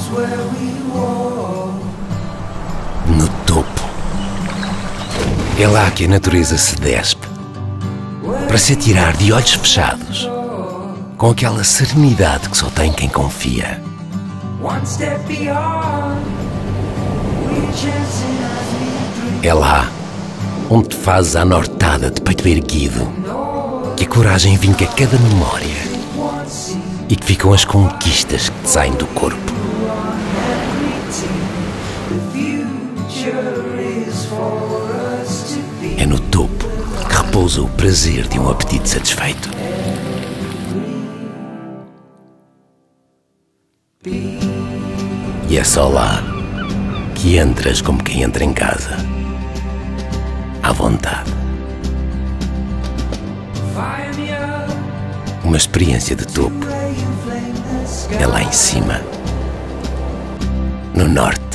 No topo. É lá que a natureza se despe para se atirar de olhos fechados, com aquela serenidade que só tem quem confia. É lá onde te fazes a nortada de peito erguido, que a coragem vinca cada memória e que ficam as conquistas que te saem do corpo. É no topo que repousa o prazer de um apetite satisfeito. E é só lá que entras como quem entra em casa, à vontade. Uma experiência de topo é lá em cima, no norte.